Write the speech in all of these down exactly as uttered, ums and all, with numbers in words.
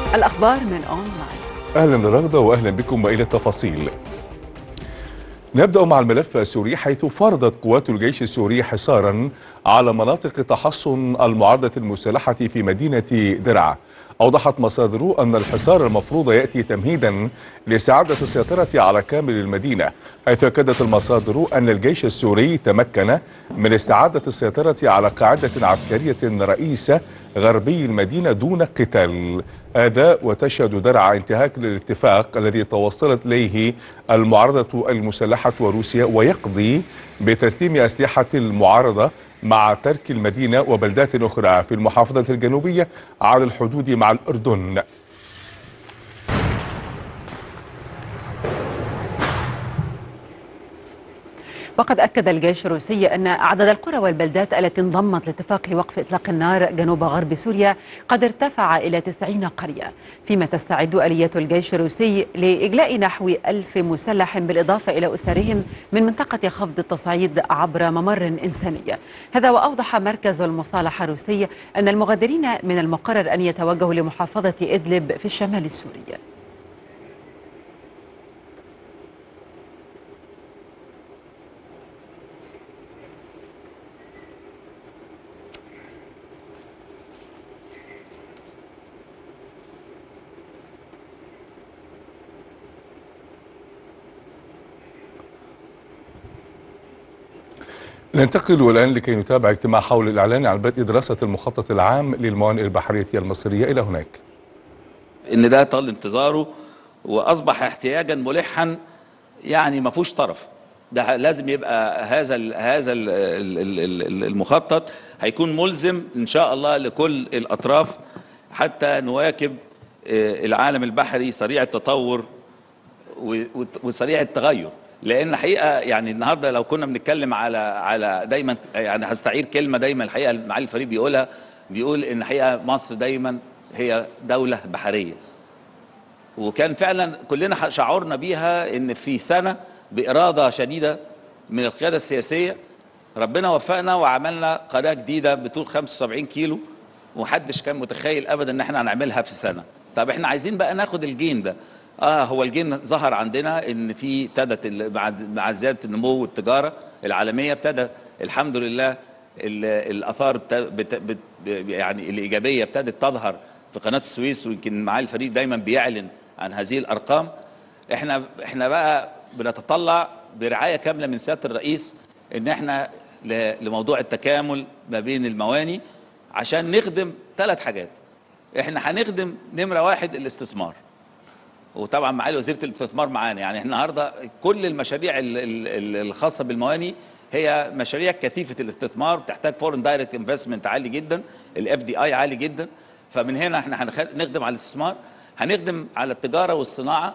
الأخبار من أونلاين. أهلا رغدة وأهلا بكم وإلى التفاصيل. نبدأ مع الملف السوري، حيث فرضت قوات الجيش السوري حصارا على مناطق تحصن المعارضة المسلحة في مدينة درعا. أوضحت مصادر أن الحصار المفروض يأتي تمهيدا لاستعادة السيطرة على كامل المدينة، حيث أكدت المصادر أن الجيش السوري تمكن من استعادة السيطرة على قاعدة عسكرية رئيسة غربي المدينة دون قتال. هذا وتشهد درعا انتهاك للاتفاق الذي توصلت إليه المعارضة المسلحة وروسيا، ويقضي بتسليم أسلحة المعارضة مع ترك المدينة وبلدات أخرى في المحافظة الجنوبية على الحدود مع الأردن. وقد أكد الجيش الروسي أن عدد القرى والبلدات التي انضمت لاتفاق وقف إطلاق النار جنوب غرب سوريا قد ارتفع إلى تسعين قرية، فيما تستعد آلية الجيش الروسي لإجلاء نحو ألف مسلح بالإضافة إلى أسرهم من منطقة خفض التصعيد عبر ممر إنساني. هذا وأوضح مركز المصالحة الروسي أن المغادرين من المقرر أن يتوجهوا لمحافظة إدلب في الشمال السوري. ننتقل الآن لكي نتابع اجتماع حول الإعلان عن بدء دراسة المخطط العام للموانئ البحرية المصرية. إلى هناك إن ده طال انتظاره وأصبح احتياجا ملحا، يعني ما فيهوش طرف. ده لازم يبقى هذا ال هذا ال المخطط هيكون ملزم إن شاء الله لكل الأطراف حتى نواكب العالم البحري سريع التطور وسريع التغير. لان حقيقه يعني النهارده لو كنا بنتكلم على على دايما، يعني هستعير كلمه دايما الحقيقه معالي الفريق بيقولها، بيقول ان حقيقه مصر دايما هي دوله بحريه، وكان فعلا كلنا شعورنا بيها ان في سنه باراده شديده من القياده السياسيه ربنا وفقنا وعملنا قناه جديده بطول خمسة وسبعين كيلو، ومحدش كان متخيل ابدا ان احنا هنعملها في سنه. طب احنا عايزين بقى ناخد الجين ده. اه هو الجين ظهر عندنا ان في ابتدت مع مع زياده النمو والتجاره العالميه ابتدى الحمد لله الاثار بت بت يعني الايجابيه ابتدت تظهر في قناه السويس، ويمكن معالي الفريق دايما بيعلن عن هذه الارقام. احنا احنا بقى بنتطلع برعايه كامله من سياده الرئيس ان احنا لموضوع التكامل ما بين المواني عشان نخدم ثلاث حاجات. احنا هنخدم نمره واحد الاستثمار، وطبعا معالي وزيره الاستثمار معانا. يعني النهارده كل المشاريع الخاصه بالمواني هي مشاريع كثيفه الاستثمار، بتحتاج فورن دايركت انفستمنت عالي جدا، الاف دي اي عالي جدا. فمن هنا احنا هنخدم على الاستثمار، هنخدم على التجاره والصناعه.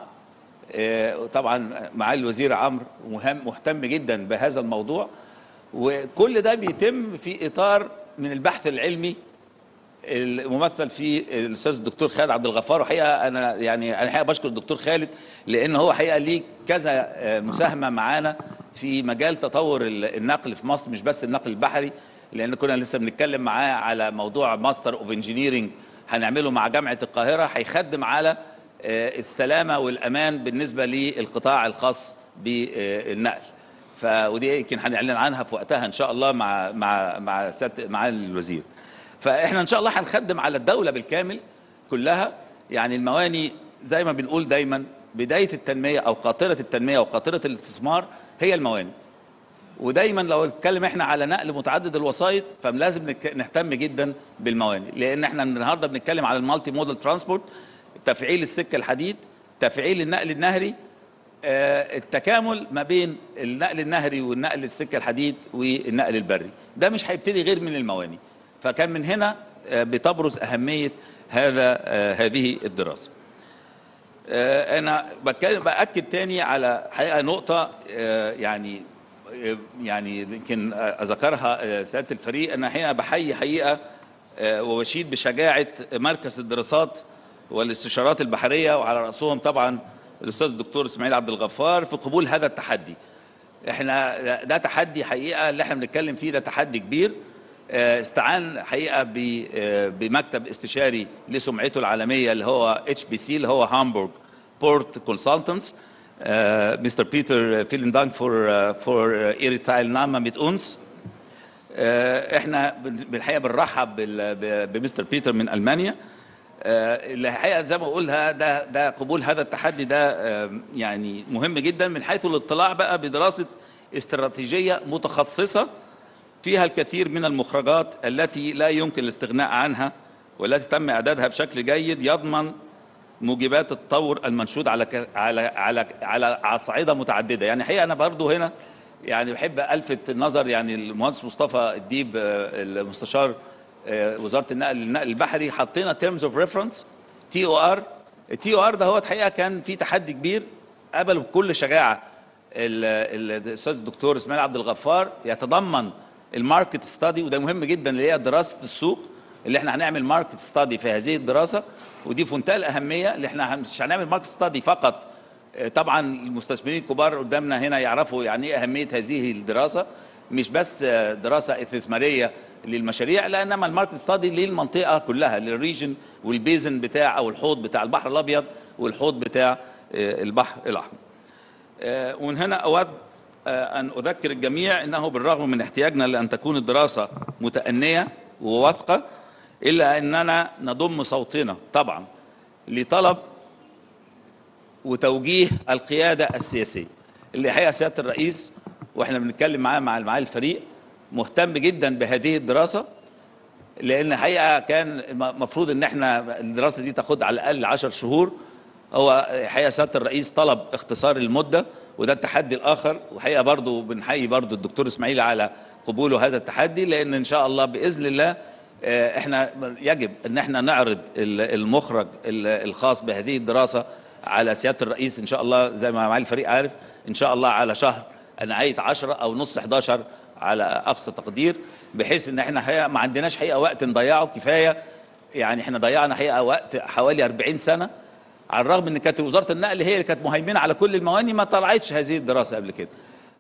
طبعا معالي الوزير عمرو مهم مهتم جدا بهذا الموضوع، وكل ده بيتم في اطار من البحث العلمي الممثل في الاستاذ الدكتور خالد عبد الغفار. وحقيقه انا يعني انا حقيقه بشكر الدكتور خالد لان هو حقيقه ليه كذا مساهمه معانا في مجال تطور النقل في مصر، مش بس النقل البحري، لان كنا لسه بنتكلم معاه على موضوع ماستر اوف انجينيرنج هنعمله مع جامعه القاهره، هيخدم على السلامه والامان بالنسبه للقطاع الخاص بالنقل. ف ودي يمكن هنعلن عنها في وقتها ان شاء الله مع مع مع مع الوزير. فاحنا ان شاء الله هنخدم على الدوله بالكامل كلها. يعني المواني زي ما بنقول دايما بدايه التنميه او قاطره التنميه وقاطره الاستثمار هي المواني، ودايما لو نتكلم احنا على نقل متعدد الوسائط فلازم نهتم جدا بالمواني، لان احنا النهارده بنتكلم على المالتي مودال ترانسبورت، تفعيل السكه الحديد، تفعيل النقل النهري، آه التكامل ما بين النقل النهري والنقل السكه الحديد والنقل البري، ده مش هيبتدي غير من المواني. فكان من هنا بتبرز أهمية هذا هذه الدراسة. أنا بتكلم بأكد تاني على حقيقة نقطة يعني يعني يمكن أذكرها سيادة الفريق. أنا حقيقة بحيي حقيقة وبشيد بشجاعة مركز الدراسات والاستشارات البحرية، وعلى رأسهم طبعا الأستاذ الدكتور إسماعيل عبد الغفار في قبول هذا التحدي. احنا ده تحدي حقيقة اللي احنا بنتكلم فيه، ده تحدي كبير. استعان حقيقه بمكتب استشاري لسمعته العالميه اللي هو اتش بي سي اللي هو هامبورغ بورت كونسلتنتس. مستر بيتر فيلن دانك فور فور ihre Teilnahme mit uns. احنا بالحقيقه بنرحب بمستر بيتر من المانيا. الحقيقه زي ما بقولها ده ده قبول هذا التحدي ده يعني مهم جدا من حيث الاطلاع بقى بدراسه استراتيجيه متخصصه فيها الكثير من المخرجات التي لا يمكن الاستغناء عنها والتي تم اعدادها بشكل جيد يضمن موجبات التطور المنشود على على على على اصعده متعدده. يعني حقيقه انا برضو هنا يعني بحب الفت النظر يعني المهندس مصطفى الديب المستشار وزاره النقل النقل البحري حطينا تيرمز اوف ريفرنس تي او ار. التي او ار ده هو الحقيقه كان في تحدي كبير قبله بكل شجاعه الاستاذ الدكتور اسماعيل عبد الغفار يتضمن الماركت ستادي، وده مهم جدا اللي هي دراسه السوق اللي احنا هنعمل ماركت ستادي في هذه الدراسه، ودي في منتهى الاهميه اللي احنا مش هنعمل ماركت ستادي فقط. طبعا المستثمرين الكبار قدامنا هنا يعرفوا يعني ايه اهميه هذه الدراسه، مش بس دراسه استثماريه للمشاريع لا انما الماركت ستادي للمنطقه كلها للريجن والبيزن بتاع او الحوض بتاع البحر الابيض والحوض بتاع البحر الاحمر. ومن هنا اود ان اذكر الجميع انه بالرغم من احتياجنا لان تكون الدراسه متأنية وواثقه الا اننا نضم صوتنا طبعا لطلب وتوجيه القياده السياسيه اللي حقيقه سياده الرئيس واحنا بنتكلم معاه مع معالي الفريق مهتم جدا بهذه الدراسه، لان حقيقه كان المفروض ان احنا الدراسه دي تاخد على الاقل عشر شهور. هو حقيقه سياده الرئيس طلب اختصار المده وده التحدي الاخر، وحقيقه برضو بنحيي برضو الدكتور اسماعيل على قبوله هذا التحدي، لان ان شاء الله باذن الله احنا يجب ان احنا نعرض المخرج الخاص بهذه الدراسه على سياده الرئيس ان شاء الله زي ما معالي الفريق عارف ان شاء الله على شهر نهايه عشرة او نص حداشر على اقصى تقدير، بحيث ان احنا حقيقه ما عندناش حقيقه وقت نضيعه كفايه. يعني احنا ضيعنا حقيقه وقت حوالي أربعين سنه على الرغم ان كانت وزاره النقل هي اللي كانت مهيمنه على كل المواني ما طلعتش هذه الدراسه قبل كده.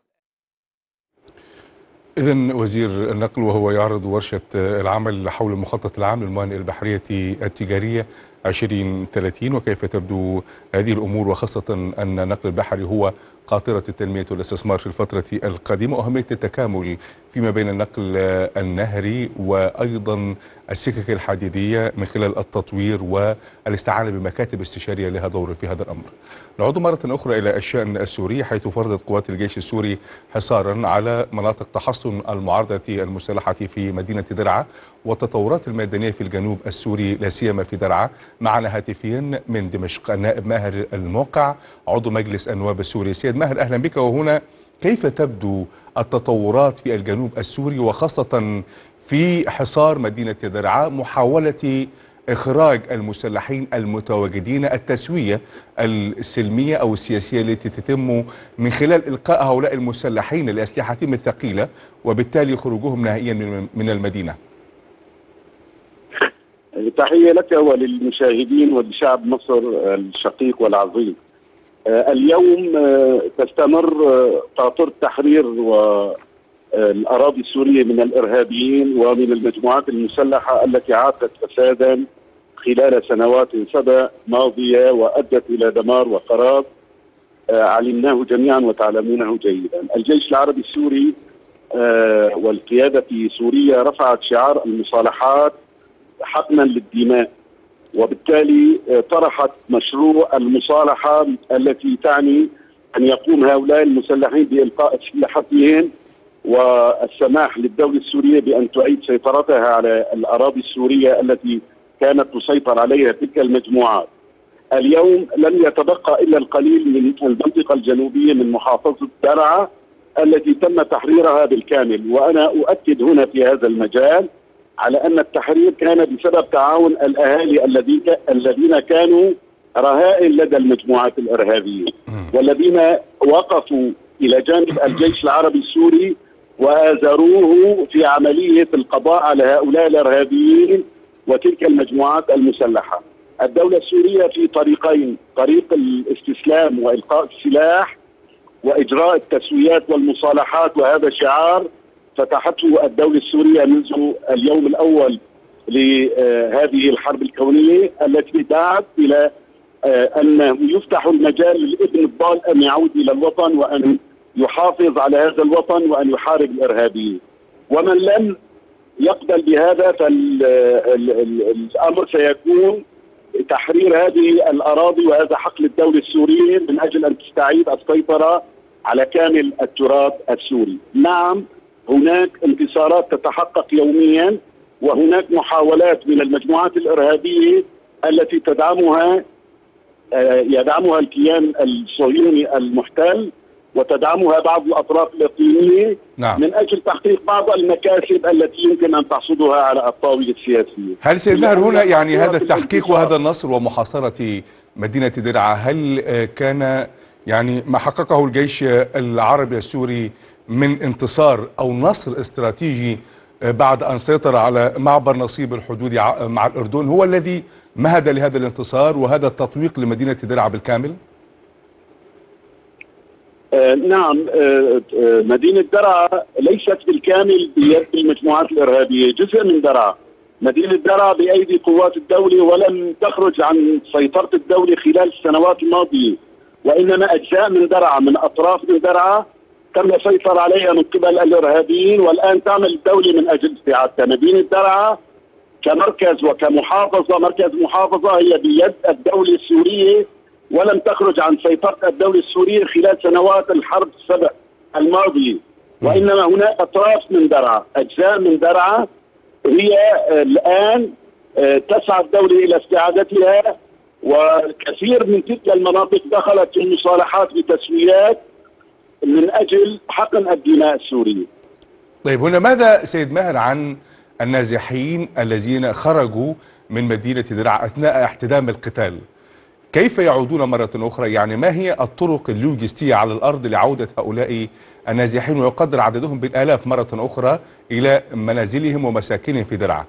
إذن وزير النقل وهو يعرض ورشة العمل حول المخطط العام للموانئ البحرية التجارية عشرين ثلاثين وكيف تبدو هذه الأمور، وخاصة أن النقل البحري هو قاطرة التنمية والاستثمار في الفترة القادمة، وأهمية التكامل فيما بين النقل النهري وأيضا السكك الحديدية من خلال التطوير والاستعانة بمكاتب استشارية لها دور في هذا الأمر. نعود مرة أخرى إلى الشأن السوري، حيث فرضت قوات الجيش السوري حصارا على مناطق تحصن المعارضة المسلحة في مدينة درعا والتطورات الميدانية في الجنوب السوري لا سيما في درعا. معنا هاتفيا من دمشق النائب ماهر الموقع عضو مجلس النواب السوري. سيد ماهر أهلا بك، وهنا كيف تبدو التطورات في الجنوب السوري وخاصة في حصار مدينة درعا، محاولة إخراج المسلحين المتواجدين، التسوية السلمية أو السياسية التي تتم من خلال إلقاء هؤلاء المسلحين لأسلحتهم الثقيلة وبالتالي خروجهم نهائيا من المدينة؟ تحية لك وللمشاهدين ولشعب مصر الشقيق والعظيم. اليوم تستمر قاطرة تحرير والأراضي السورية من الإرهابيين ومن المجموعات المسلحة التي عاقت فسادا خلال سنوات سبع ماضية وأدت إلى دمار وخراب علمناه جميعا وتعلمونه جيدا. الجيش العربي السوري والقيادة في سوريا رفعت شعار المصالحات حقنا للدماء، وبالتالي طرحت مشروع المصالحة التي تعني أن يقوم هؤلاء المسلحين بإلقاء أسلحتهم والسماح للدولة السورية بأن تعيد سيطرتها على الأراضي السورية التي كانت تسيطر عليها تلك المجموعات. اليوم لم يتبقى إلا القليل من المنطقة الجنوبية من محافظة درعا التي تم تحريرها بالكامل، وأنا أؤكد هنا في هذا المجال على أن التحرير كان بسبب تعاون الأهالي الذين كانوا رهائن لدى المجموعات الإرهابية والذين وقفوا إلى جانب الجيش العربي السوري وآزروه في عملية القضاء على هؤلاء الإرهابيين وتلك المجموعات المسلحة. الدولة السورية في طريقين، طريق الاستسلام وإلقاء السلاح وإجراء التسويات والمصالحات، وهذا شعار فتحته الدولة السورية منذ اليوم الأول لهذه الحرب الكونية التي دعت إلى أن يفتح المجال للابن الضال أن يعود إلى الوطن وأن يحافظ على هذا الوطن وأن يحارب الإرهابيين. ومن لم يقبل بهذا فالأمر سيكون تحرير هذه الأراضي، وهذا حق للدولة السورية من أجل أن تستعيد السيطرة على كامل التراث السوري. نعم، هناك انتصارات تتحقق يوميا، وهناك محاولات من المجموعات الإرهابية التي تدعمها يدعمها الكيان الصهيوني المحتل وتدعمها بعض الأطراف الإقليمية. نعم. من أجل تحقيق بعض المكاسب التي يمكن أن تحصدها على الطاولة السياسية. هل سيد ماهر هنا يعني هذا التحقيق وهذا النصر ومحاصرة مدينة درعا، هل كان يعني ما حققه الجيش العربي السوري من انتصار أو نصر استراتيجي بعد أن سيطر على معبر نصيب الحدود مع الأردن هو الذي مهد لهذا الانتصار وهذا التطويق لمدينة درعا بالكامل؟ آه نعم، آه آه مدينة درعا ليست بالكامل بيد المجموعات الإرهابية، جزء من درعا. مدينة درعا بأيدي قوات الدولة ولم تخرج عن سيطرة الدولة خلال السنوات الماضية، وإنما أجزاء من درعا من أطراف من درعا تم السيطرة عليها من قبل الإرهابيين، والآن تعمل الدولة من أجل استعادتها. مدينة درعا كمركز وكمحافظة، مركز محافظة هي بيد الدولة السورية ولم تخرج عن سيطرة الدولة السورية خلال سنوات الحرب السبع الماضية، وإنما هناك أطراف من درعا، أجزاء من درعا هي الآن تسعى الدولة إلى استعادتها، وكثير من تلك المناطق دخلت في المصالحات بتسويات من أجل حقن الدماء السورية. طيب، هنا ماذا سيد ماهر عن النازحين الذين خرجوا من مدينة درعا أثناء احتدام القتال؟ كيف يعودون مرة أخرى؟ يعني ما هي الطرق اللوجستية على الأرض لعودة هؤلاء النازحين ويقدر عددهم بالآلاف مرة أخرى إلى منازلهم ومساكنهم في درعا؟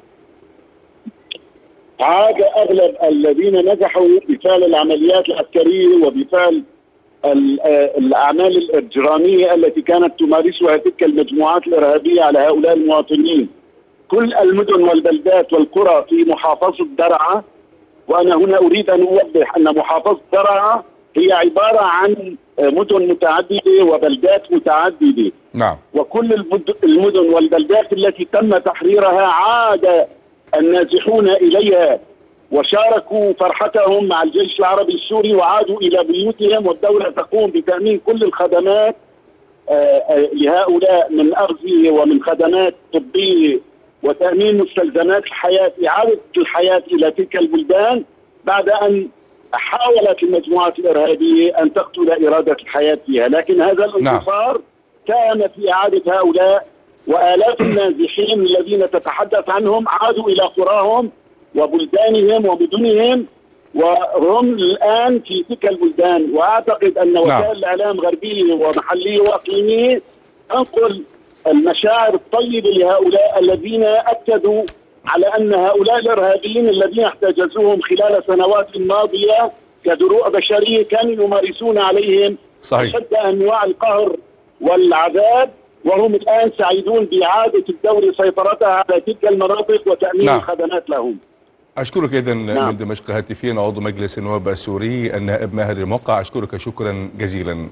عاد أغلب الذين نجحوا بفعل العمليات العسكرية وبفعل الأعمال الإجرامية التي كانت تمارسها تلك المجموعات الإرهابية على هؤلاء المواطنين. كل المدن والبلدات والقرى في محافظة درعا، وأنا هنا أريد أن أوضح أن محافظة درعا هي عبارة عن مدن متعددة وبلدات متعددة. نعم. وكل المدن والبلدات التي تم تحريرها عاد النازحون إليها وشاركوا فرحتهم مع الجيش العربي السوري وعادوا إلى بيوتهم، والدولة تقوم بتأمين كل الخدمات لهؤلاء من أغذية ومن خدمات طبية وتأمين مستلزمات الحياة، إعادة الحياة إلى تلك البلدان بعد أن حاولت المجموعات الإرهابية أن تقتل إرادة الحياة فيها. لكن هذا الانتصار كان في إعادة هؤلاء، وآلاف النازحين الذين تتحدث عنهم عادوا إلى قراهم وبلدانهم ومدنهم، وهم الآن في تلك البلدان. وأعتقد أن وسائل الإعلام غربية ومحلية وإقليمية تنقل المشاعر الطيبة لهؤلاء الذين أكدوا على أن هؤلاء الإرهابيين الذين احتجزوهم خلال السنوات الماضية كدروع بشرية كانوا يمارسون عليهم أشد أنواع القهر والعذاب، وهم الآن سعيدون بإعادة الدولة سيطرتها على تلك المناطق وتأمين نعم. الخدمات لهم. أشكرك إذا نعم. من دمشق هاتفيا عضو مجلس النواب السوري النائب ماهر الموقع، أشكرك شكرا جزيلا.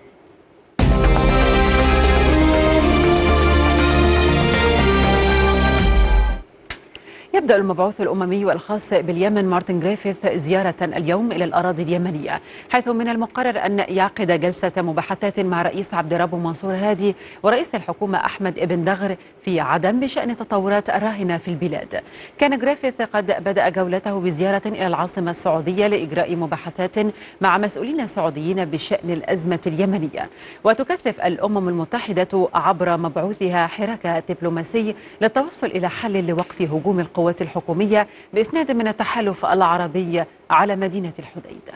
يبدأ المبعوث الأممي والخاص باليمن مارتن غريفيث زيارة اليوم إلى الأراضي اليمنية، حيث من المقرر أن يعقد جلسة مباحثات مع رئيس عبد ربه منصور هادي ورئيس الحكومة أحمد ابن دغر في عدن بشأن تطورات الراهنة في البلاد. كان غريفيث قد بدأ جولته بزيارة إلى العاصمة السعودية لإجراء مباحثات مع مسؤولين سعوديين بشأن الأزمة اليمنية. وتكثف الأمم المتحدة عبر مبعوثها حراك دبلوماسي للتوصل إلى حل لوقف هجوم القوات الحكومية بإسناد من التحالف العربي على مدينة الحديدة.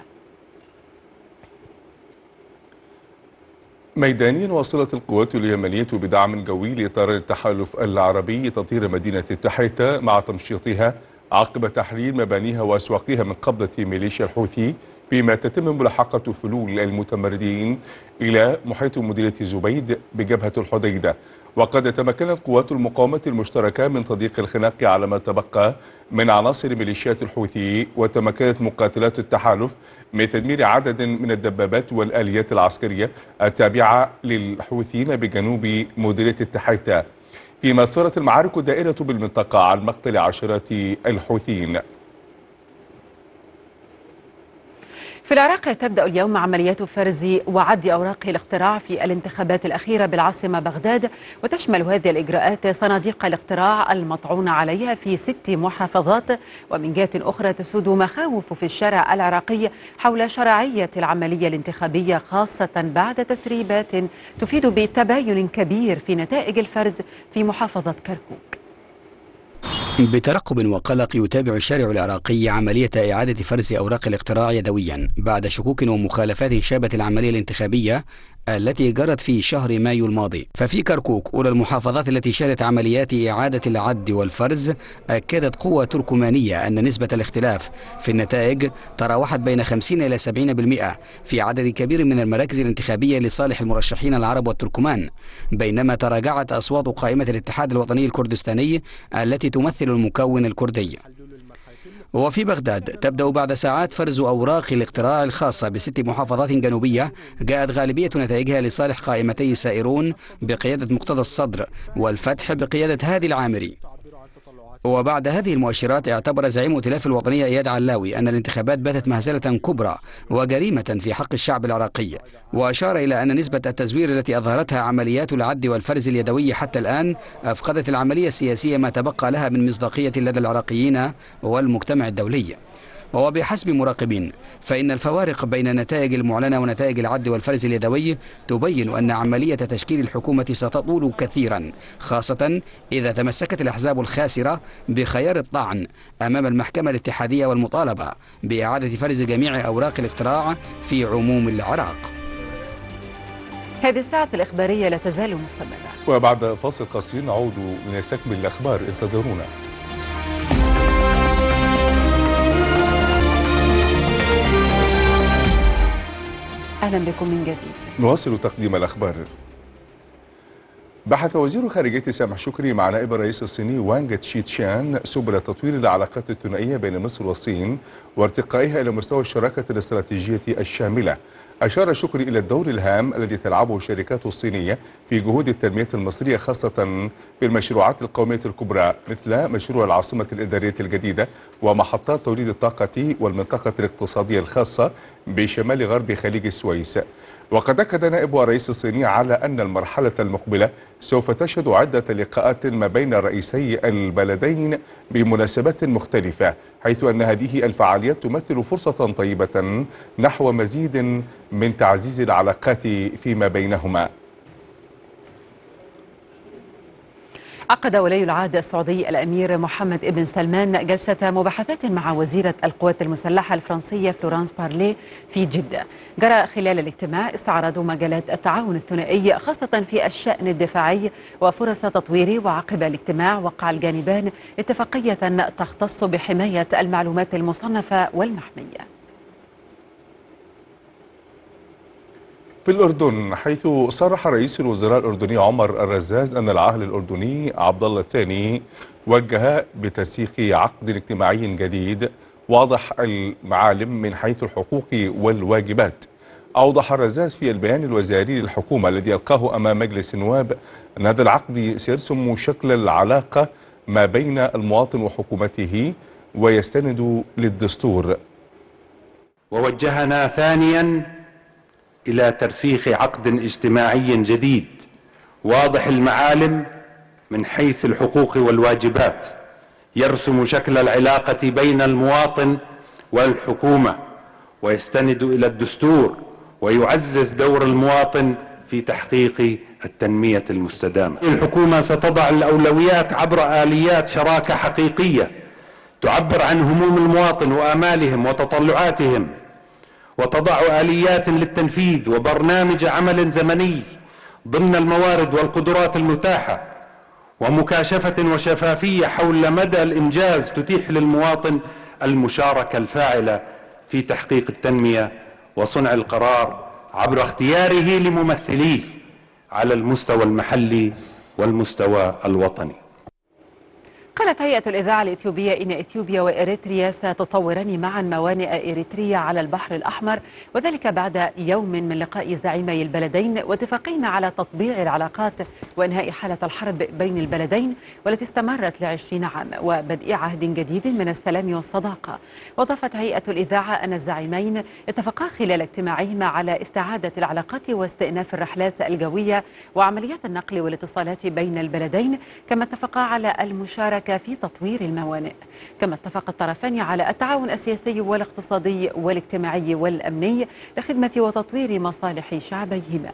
ميدانيا واصلت القوات اليمنية بدعم جوي لإطار التحالف العربي تطهير مدينة التحيتة مع تمشيطها عقب تحرير مبانيها وأسواقها من قبضة ميليشيا الحوثي، فيما تتم ملاحقة فلول المتمردين إلى محيط مدينة زبيد بجبهة الحديدة. وقد تمكنت قوات المقاومة المشتركة من تضييق الخناق على ما تبقى من عناصر ميليشيات الحوثي، وتمكنت مقاتلات التحالف من تدمير عدد من الدبابات والآليات العسكرية التابعة للحوثيين بجنوب مديرية التحيتا، فيما صارت المعارك الدائرة بالمنطقة عن مقتل عشرات الحوثيين. في العراق تبدأ اليوم عمليات فرز وعد أوراق الاقتراع في الانتخابات الأخيرة بالعاصمة بغداد، وتشمل هذه الإجراءات صناديق الاقتراع المطعون عليها في ست محافظات. ومن جهة أخرى تسود مخاوف في الشارع العراقي حول شرعية العملية الانتخابية، خاصة بعد تسريبات تفيد بتباين كبير في نتائج الفرز في محافظة كركوك. بترقب وقلق يتابع الشارع العراقي عملية إعادة فرز أوراق الاقتراع يدويا بعد شكوك ومخالفات شابت العملية الانتخابية التي جرت في شهر مايو الماضي. ففي كركوك أولى المحافظات التي شهدت عمليات إعادة العد والفرز، أكدت قوة تركمانية أن نسبة الاختلاف في النتائج تراوحت بين خمسين إلى سبعين بالمئة في عدد كبير من المراكز الانتخابية لصالح المرشحين العرب والتركمان، بينما تراجعت أصوات قائمة الاتحاد الوطني الكردستاني التي تمثل المكون الكردي. وفي بغداد تبدأ بعد ساعات فرز أوراق الاقتراع الخاصة بست محافظات جنوبية جاءت غالبية نتائجها لصالح قائمتي سائرون بقيادة مقتدى الصدر والفتح بقيادة هادي العامري. وبعد هذه المؤشرات اعتبر زعيم ائتلاف الوطنية إياد علاوي أن الانتخابات باتت مهزلة كبرى وجريمة في حق الشعب العراقي، وأشار إلى أن نسبة التزوير التي أظهرتها عمليات العد والفرز اليدوي حتى الآن أفقدت العملية السياسية ما تبقى لها من مصداقية لدى العراقيين والمجتمع الدولي. وبحسب مراقبين فإن الفوارق بين النتائج المعلنة ونتائج العد والفرز اليدوي تبين أن عملية تشكيل الحكومة ستطول كثيرا، خاصة إذا تمسكت الأحزاب الخاسرة بخيار الطعن أمام المحكمة الاتحادية والمطالبة بإعادة فرز جميع أوراق الاقتراع في عموم العراق. هذه الساعة الإخبارية لا تزال مستمرة، وبعد فاصل قصير نعود لنستكمل الأخبار، انتظرونا. أهلا بكم من جديد. نواصل تقديم الأخبار. بحث وزير خارجية سامح شكري مع نائب الرئيس الصيني وانغ تشيتشان سبل تطوير العلاقات الثنائية بين مصر والصين وارتقائها إلى مستوى الشراكة الاستراتيجية الشاملة. أشار شكري إلى الدور الهام الذي تلعبه الشركات الصينية في جهود التنمية المصرية، خاصة في المشروعات القومية الكبرى مثل مشروع العاصمة الإدارية الجديدة ومحطات توليد الطاقة والمنطقة الاقتصادية الخاصة بشمال غرب خليج السويس. وقد أكد نائب الرئيس الصيني على أن المرحلة المقبلة سوف تشهد عدة لقاءات ما بين رئيسي البلدين بمناسبات مختلفة، حيث أن هذه الفعاليات تمثل فرصة طيبة نحو مزيد من تعزيز العلاقات فيما بينهما. عقد ولي العهد السعودي الأمير محمد ابن سلمان جلسة مباحثات مع وزيرة القوات المسلحة الفرنسية فلورانس بارلي في جدة. جرى خلال الاجتماع استعراض مجالات التعاون الثنائي خاصة في الشأن الدفاعي وفرص تطويره، وعقب الاجتماع وقع الجانبان اتفاقية تختص بحماية المعلومات المصنفة والمحمية. في الأردن، حيث صرح رئيس الوزراء الأردني عمر الرزاز أن العاهل الأردني عبد الله الثاني وجه بترسيخ عقد اجتماعي جديد واضح المعالم من حيث الحقوق والواجبات. أوضح الرزاز في البيان الوزاري للحكومة الذي ألقاه أمام مجلس النواب أن هذا العقد سيرسم شكل العلاقة ما بين المواطن وحكومته ويستند للدستور. ووجهنا ثانيا إلى ترسيخ عقد اجتماعي جديد واضح المعالم من حيث الحقوق والواجبات، يرسم شكل العلاقة بين المواطن والحكومة ويستند إلى الدستور ويعزز دور المواطن في تحقيق التنمية المستدامة. الحكومة ستضع الأولويات عبر آليات شراكة حقيقية تعبر عن هموم المواطن وآمالهم وتطلعاتهم، وتضع آليات للتنفيذ وبرنامج عمل زمني ضمن الموارد والقدرات المتاحة، ومكاشفة وشفافية حول مدى الإنجاز تتيح للمواطن المشاركة الفاعلة في تحقيق التنمية وصنع القرار عبر اختياره لممثليه على المستوى المحلي والمستوى الوطني. قالت هيئة الإذاعة الإثيوبية إن إثيوبيا وإريتريا ستطوران معا موانئ إريتريا على البحر الأحمر، وذلك بعد يوم من لقاء زعيمي البلدين واتفاقهما على تطبيع العلاقات وإنهاء حالة الحرب بين البلدين والتي استمرت لعشرين عام وبدء عهد جديد من السلام والصداقة. وأضافت هيئة الإذاعة أن الزعيمين اتفقا خلال اجتماعهما على استعادة العلاقات واستئناف الرحلات الجوية وعمليات النقل والاتصالات بين البلدين، كما اتفقا على المشاركة في تطوير الموانئ. كما اتفق الطرفان على التعاون السياسي والاقتصادي والاجتماعي والأمني لخدمة وتطوير مصالح شعبيهما.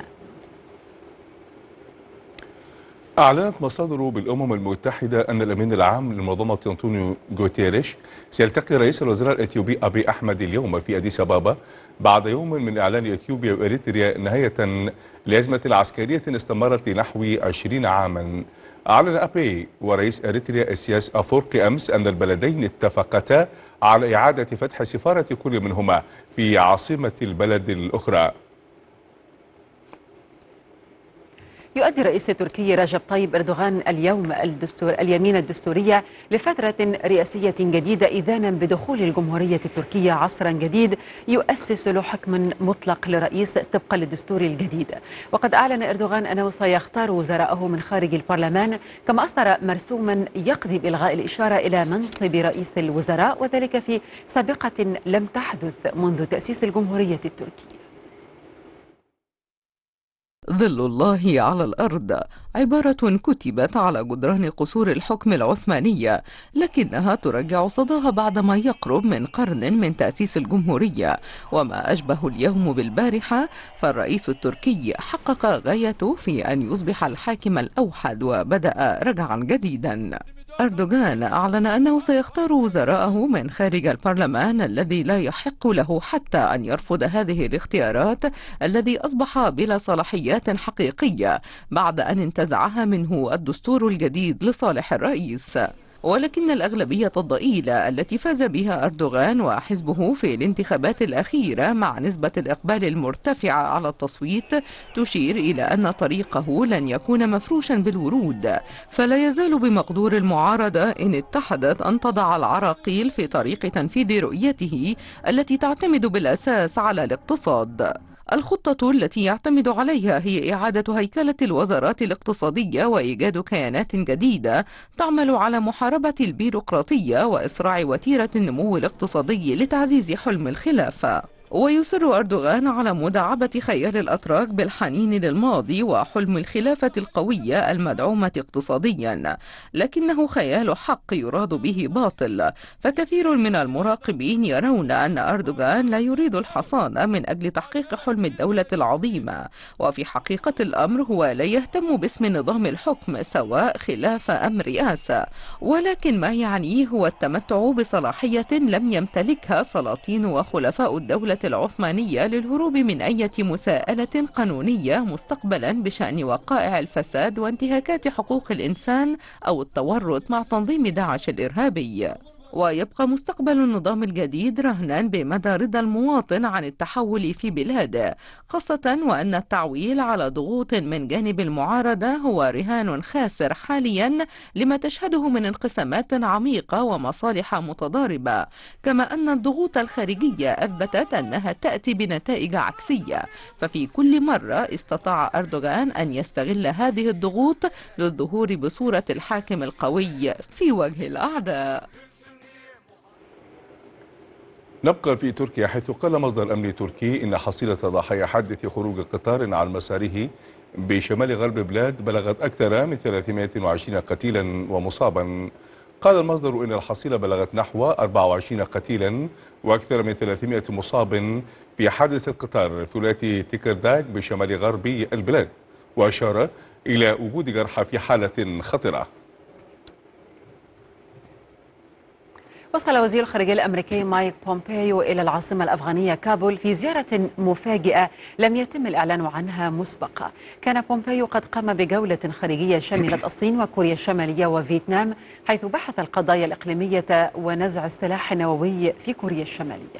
أعلنت مصادر بالأمم المتحدة أن الأمين العام للمنظمة أنطونيو غوتيريش سيلتقي رئيس الوزراء الإثيوبي أبي أحمد اليوم في أديس أبابا بعد يوم من إعلان إثيوبيا وإريتريا نهاية لأزمة عسكرية استمرت لنحو عشرين عاما. أعلن أبي ورئيس إريتريا إسياس أفورقي أمس أن البلدين اتفقتا على إعادة فتح سفارة كل منهما في عاصمة البلد الأخرى. يؤدي الرئيس التركي رجب طيب أردوغان اليوم الدستور اليمين الدستورية لفترة رئاسية جديدة إذانا بدخول الجمهورية التركية عصرا جديد يؤسس له حكم مطلق لرئيس طبقا للدستور الجديد. وقد أعلن أردوغان أنه سيختار وزراءه من خارج البرلمان، كما أصدر مرسوما يقضي بإلغاء الإشارة إلى منصب رئيس الوزراء، وذلك في سابقة لم تحدث منذ تأسيس الجمهورية التركية. ظل الله على الأرض عبارة كتبت على جدران قصور الحكم العثمانية، لكنها ترجع صداها بعدما يقرب من قرن من تأسيس الجمهورية. وما أشبه اليوم بالبارحة، فالرئيس التركي حقق غايته في أن يصبح الحاكم الأوحد وبدأ رجعا جديدا. أردوغان أعلن أنه سيختار وزراءه من خارج البرلمان الذي لا يحق له حتى أن يرفض هذه الاختيارات، الذي أصبح بلا صلاحيات حقيقية بعد أن انتزعها منه الدستور الجديد لصالح الرئيس. ولكن الأغلبية الضئيلة التي فاز بها أردوغان وحزبه في الانتخابات الأخيرة مع نسبة الإقبال المرتفعة على التصويت تشير إلى أن طريقه لن يكون مفروشا بالورود، فلا يزال بمقدور المعارضة إن اتحدت أن تضع العراقيل في طريق تنفيذ رؤيته التي تعتمد بالأساس على الاقتصاد. الخطة التي يعتمد عليها هي إعادة هيكلة الوزارات الاقتصادية وإيجاد كيانات جديدة تعمل على محاربة البيروقراطية وإسراع وتيرة النمو الاقتصادي لتعزيز حلم الخلافة. ويصر أردوغان على مداعبة خيال الأتراك بالحنين للماضي وحلم الخلافة القوية المدعومة اقتصاديا، لكنه خيال حق يراد به باطل. فكثير من المراقبين يرون أن أردوغان لا يريد الحصانة من أجل تحقيق حلم الدولة العظيمة، وفي حقيقة الأمر هو لا يهتم باسم نظام الحكم سواء خلافة أم رئاسة، ولكن ما يعنيه هو التمتع بصلاحية لم يمتلكها سلاطين وخلفاء الدولة العثمانية للهروب من أي مساءلة قانونية مستقبلا بشأن وقائع الفساد وانتهاكات حقوق الإنسان أو التورط مع تنظيم داعش الإرهابي. ويبقى مستقبل النظام الجديد رهنا بمدى رضا المواطن عن التحول في بلاده، خاصة وأن التعويل على ضغوط من جانب المعارضة هو رهان خاسر حاليا لما تشهده من انقسامات عميقة ومصالح متضاربة، كما أن الضغوط الخارجية أثبتت أنها تأتي بنتائج عكسية. ففي كل مرة استطاع أردوغان أن يستغل هذه الضغوط للظهور بصورة الحاكم القوي في وجه الأعداء. نبقى في تركيا، حيث قال مصدر أمني تركي إن حصيلة ضحايا حادث خروج قطار عن مساره بشمال غرب بلاد بلغت أكثر من ثلاثمائة وعشرين قتيلا ومصابا. قال المصدر إن الحصيلة بلغت نحو أربعة وعشرين قتيلا وأكثر من ثلاثمائة مصاب في حادث القطار في ولاية تيكرداك بشمال غرب البلاد، وأشار إلى وجود جرحى في حالة خطرة. وصل وزير الخارجية الأمريكي مايك بومبيو إلى العاصمة الأفغانية كابول في زيارة مفاجئة لم يتم الإعلان عنها مسبقا. كان بومبيو قد قام بجولة خارجية شملت الصين وكوريا الشمالية وفيتنام، حيث بحث القضايا الإقليمية ونزع السلاح النووي في كوريا الشمالية.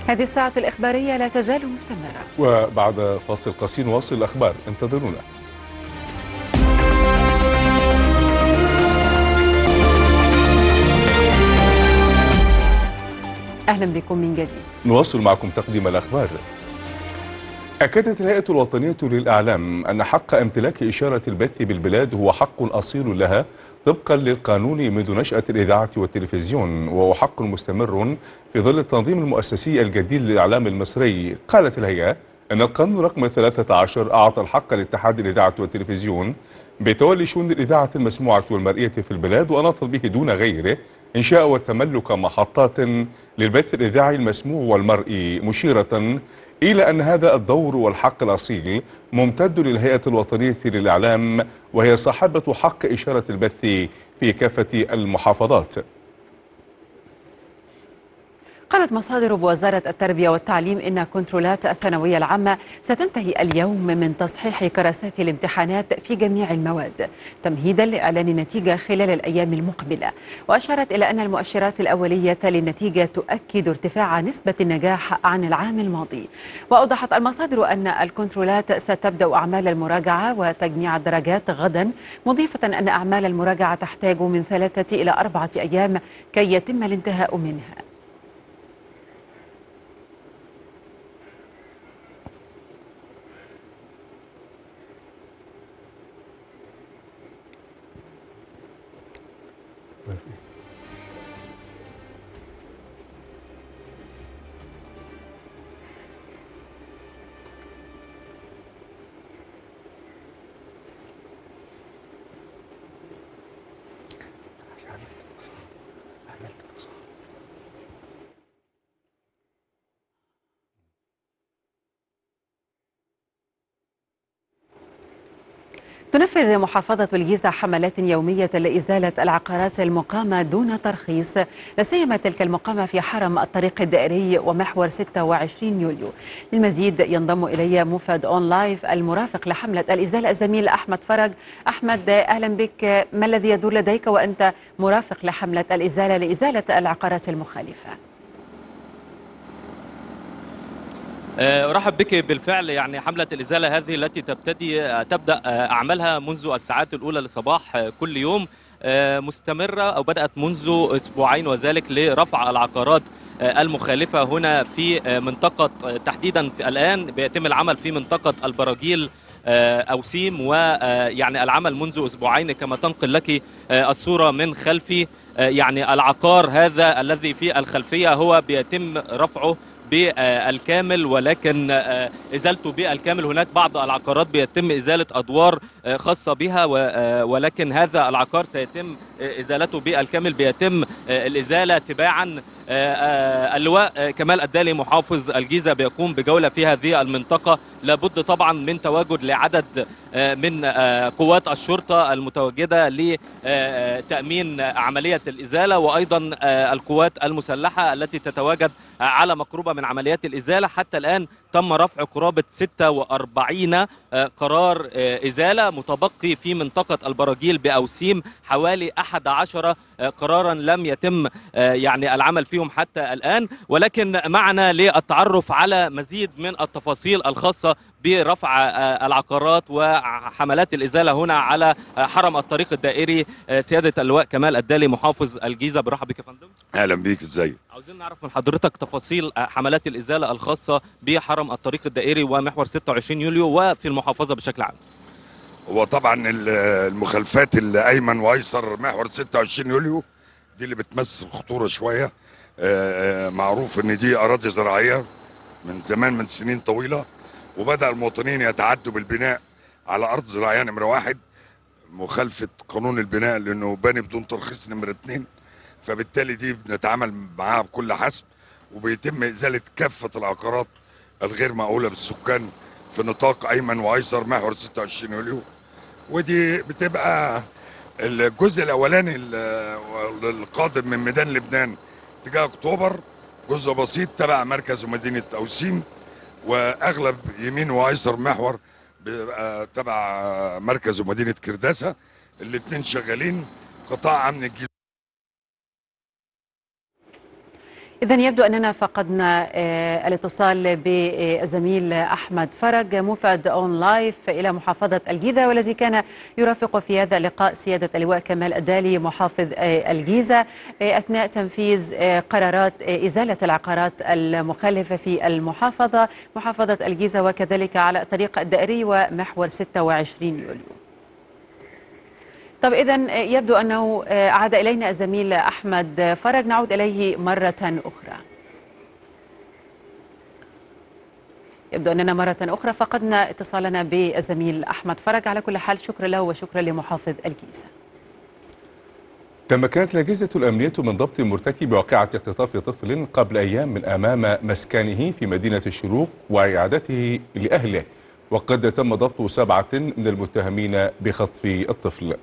هذه الساعة الإخبارية لا تزال مستمرة، وبعد فاصل قصير نواصل الأخبار، انتظرونا. أهلا بكم من جديد. نواصل معكم تقديم الأخبار. أكدت الهيئة الوطنية للإعلام أن حق امتلاك إشارة البث بالبلاد هو حق أصيل لها طبقا للقانون منذ نشأة الإذاعة والتلفزيون، وهو حق مستمر في ظل التنظيم المؤسسي الجديد للإعلام المصري. قالت الهيئة أن القانون رقم ثلاثة عشر أعطى الحق لاتحاد الإذاعة والتلفزيون بتولي شؤون الإذاعة المسموعة والمرئية في البلاد، وأناط به دون غيره إنشاء وتملك محطات للبث الإذاعي المسموع والمرئي، مشيرة إلى أن هذا الدور والحق الأصيل ممتد للهيئة الوطنية للإعلام، وهي صاحبة حق إشارة البث في كافة المحافظات. قالت مصادر بوزارة التربية والتعليم إن كنترولات الثانوية العامة ستنتهي اليوم من تصحيح كراسات الامتحانات في جميع المواد تمهيدا لإعلان النتيجة خلال الأيام المقبلة، وأشارت إلى أن المؤشرات الأولية للنتيجة تؤكد ارتفاع نسبة النجاح عن العام الماضي. وأوضحت المصادر أن الكنترولات ستبدأ أعمال المراجعة وتجميع الدرجات غدا، مضيفة أن أعمال المراجعة تحتاج من ثلاثة إلى أربعة أيام كي يتم الانتهاء منها. تنفذ محافظة الجيزة حملات يومية لإزالة العقارات المقامة دون ترخيص، لا سيما تلك المقامة في حرم الطريق الدائري ومحور ستة وعشرين يوليو. للمزيد ينضم إلي موفد أون لايف المرافق لحملة الإزالة الزميل أحمد فرج. أحمد، أهلا بك. ما الذي يدور لديك وأنت مرافق لحملة الإزالة لإزالة العقارات المخالفة؟ أرحب بك. بالفعل يعني حملة الإزالة هذه التي تبتدي تبدأ أعمالها منذ الساعات الأولى لصباح كل يوم مستمرة أو بدأت منذ أسبوعين، وذلك لرفع العقارات المخالفة هنا في منطقة تحديدا. في الآن بيتم العمل في منطقة البراجيل أوسيم، ويعني العمل منذ أسبوعين كما تنقل لك الصورة من خلفي. يعني العقار هذا الذي في الخلفية هو بيتم رفعه بالكامل، ولكن ازالته بالكامل. هناك بعض العقارات بيتم ازاله ادوار خاصه بها، ولكن هذا العقار سيتم ازالته بالكامل، بيتم الازاله تباعا. اللواء كمال الدالي محافظ الجيزه بيقوم بجوله في هذه المنطقه. لابد طبعا من تواجد لعدد من قوات الشرطه المتواجده لتامين عمليه الازاله، وايضا القوات المسلحه التي تتواجد على مقربه من عمليات الازاله. حتى الان تم رفع قرابه ستة وأربعين قرار ازاله، متبقي في منطقه البراجيل باوسيم حوالي أحد عشر قرارا لم يتم يعني العمل فيهم حتى الان. ولكن معنا للتعرف على مزيد من التفاصيل الخاصه برفع العقارات وحملات الازاله هنا على حرم الطريق الدائري سياده اللواء كمال الدالي محافظ الجيزه. برحب بك يا فندم. اهلا بيك. ازاي؟ عاوزين نعرف من حضرتك تفاصيل حملات الازاله الخاصه بحرم الطريق الدائري ومحور ستة وعشرين يوليو وفي المحافظه بشكل عام. هو طبعا المخالفات اللي ايمن وايسر محور ستة وعشرين يوليو دي اللي بتمثل خطوره شويه. معروف ان دي اراضي زراعيه من زمان، من سنين طويله، وبدأ المواطنين يتعدوا بالبناء على أرض زراعية نمرة واحد، مخالفة قانون البناء لأنه باني بدون ترخيص نمرة اتنين. فبالتالي دي بنتعامل معاها بكل حسب، وبيتم إزالة كافة العقارات الغير مأهولة بالسكان في نطاق أيمن وأيسر محور ستة وعشرين يوليو. ودي بتبقى الجزء الأولاني القادم من ميدان لبنان اتجاه أكتوبر، جزء بسيط تبع مركز ومدينة أوسيم، واغلب يمين وايسر محور بيبقى تبع مركز ومدينه كرداسه. الاثنين شغالين قطاع امن الجيزه. إذن يبدو أننا فقدنا الاتصال بالزميل أحمد فرج مفاد أون لايف إلى محافظة الجيزة، والذي كان يرافق في هذا اللقاء سيادة اللواء كمال الدالي محافظ الجيزة أثناء تنفيذ قرارات إزالة العقارات المخالفة في المحافظة محافظة الجيزة، وكذلك على الطريق الدائري ومحور ستة وعشرين يوليو. طب إذن يبدو أنه عاد إلينا الزميل أحمد فرج، نعود إليه مرة أخرى. يبدو أننا مرة أخرى فقدنا اتصالنا بالزميل أحمد فرج. على كل حال شكرا له وشكرا لمحافظ الجيزة. تمكنت الأجهزة الأمنية من ضبط مرتكب واقعة اختطاف طفل قبل أيام من أمام مسكنه في مدينة الشروق وإعادته لأهله، وقد تم ضبط سبعة من المتهمين بخطف الطفل.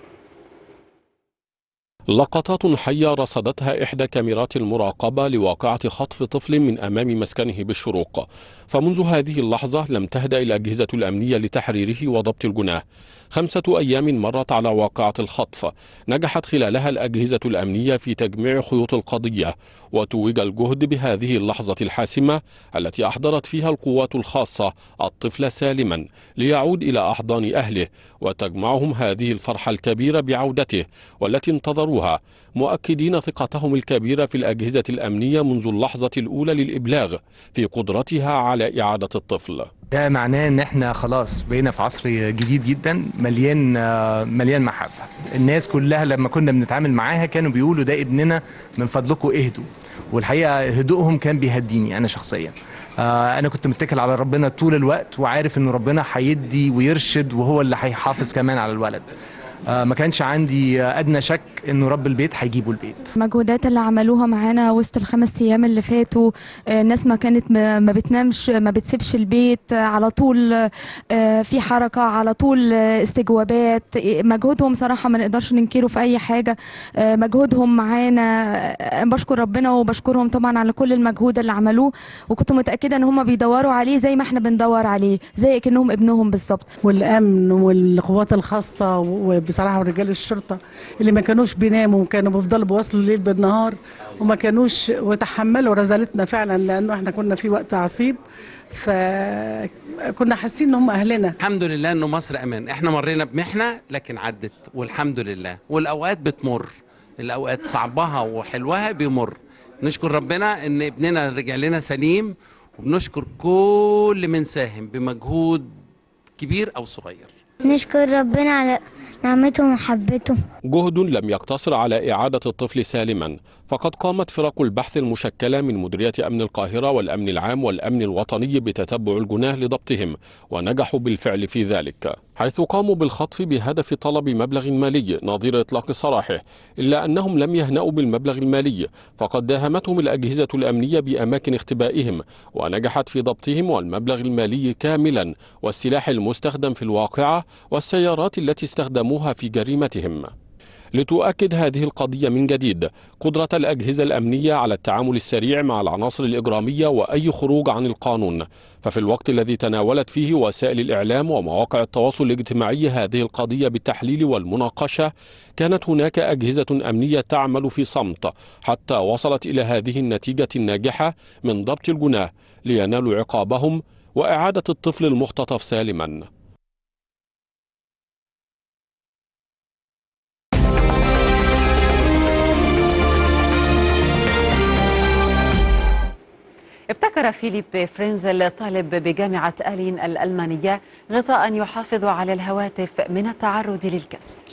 لقطات حية رصدتها إحدى كاميرات المراقبة لواقعة خطف طفل من أمام مسكنه بالشروق، فمنذ هذه اللحظة لم تهدأ الأجهزة الأمنية لتحريره وضبط الجناه. خمسة أيام مرت على واقعة الخطف نجحت خلالها الأجهزة الأمنية في تجميع خيوط القضية، وتوج الجهد بهذه اللحظة الحاسمة التي أحضرت فيها القوات الخاصة الطفل سالما ليعود إلى أحضان أهله، وتجمعهم هذه الفرحة الكبيرة بعودته والتي انتظروها، مؤكدين ثقتهم الكبيرة في الأجهزة الأمنية منذ اللحظة الأولى للإبلاغ في قدرتها على إعادة الطفل. ده معناه ان احنا خلاص بقينا في عصر جديد جدا مليان مليان محبه. الناس كلها لما كنا بنتعامل معاها كانوا بيقولوا ده ابننا من فضلكم اهدوا، والحقيقه هدوءهم كان بيهديني انا شخصيا. انا كنت متكل على ربنا طول الوقت وعارف ان ربنا هيدي ويرشد وهو اللي هيحافظ كمان على الولد. ما كانش عندي أدنى شك إنه رب البيت هيجيبوا البيت. المجهودات اللي عملوها معانا وسط الخمس أيام اللي فاتوا، الناس ما كانت ما بتنامش، ما بتسيبش البيت، على طول في حركة، على طول استجوابات. مجهودهم صراحة ما نقدرش ننكره في أي حاجة. مجهودهم معانا بشكر ربنا وبشكرهم طبعا على كل المجهود اللي عملوه، وكنت متأكدة إن هم بيدوروا عليه زي ما احنا بندور عليه، زي كأنهم ابنهم بالظبط. والأمن والقوات الخاصة بصراحة ورجال الشرطة اللي ما كانوش بيناموا وكانوا بيفضلوا بيواصلوا الليل بالنهار وما كانوش وتحملوا رذالتنا فعلا، لأنه احنا كنا في وقت عصيب، فكنا حاسين ان هم اهلنا. الحمد لله انه مصر امان. احنا مرينا بمحنة لكن عدت والحمد لله، والاوقات بتمر، الاوقات صعبها وحلوها بيمر. نشكر ربنا ان ابننا رجع لنا سليم، وبنشكر كل من ساهم بمجهود كبير او صغير. نشكر ربنا على نعمته ومحبته. جهد لم يقتصر على إعادة الطفل سالما، فقد قامت فرق البحث المشكلة من مديرية أمن القاهرة والأمن العام والأمن الوطني بتتبع الجناه لضبطهم، ونجحوا بالفعل في ذلك، حيث قاموا بالخطف بهدف طلب مبلغ مالي نظير إطلاق سراحه، إلا أنهم لم يهنأوا بالمبلغ المالي، فقد داهمتهم الأجهزة الأمنية بأماكن اختبائهم ونجحت في ضبطهم والمبلغ المالي كاملا والسلاح المستخدم في الواقعة والسيارات التي استخدموها في جريمتهم. لتؤكد هذه القضية من جديد قدرة الأجهزة الأمنية على التعامل السريع مع العناصر الإجرامية وأي خروج عن القانون، ففي الوقت الذي تناولت فيه وسائل الإعلام ومواقع التواصل الاجتماعي هذه القضية بالتحليل والمناقشة، كانت هناك أجهزة أمنية تعمل في صمت حتى وصلت إلى هذه النتيجة الناجحة من ضبط الجناه لينالوا عقابهم وإعادة الطفل المختطف سالما. ابتكر فيليب فرينزل طالب بجامعة آلين الألمانية غطاء يحافظ على الهواتف من التعرض للكسر.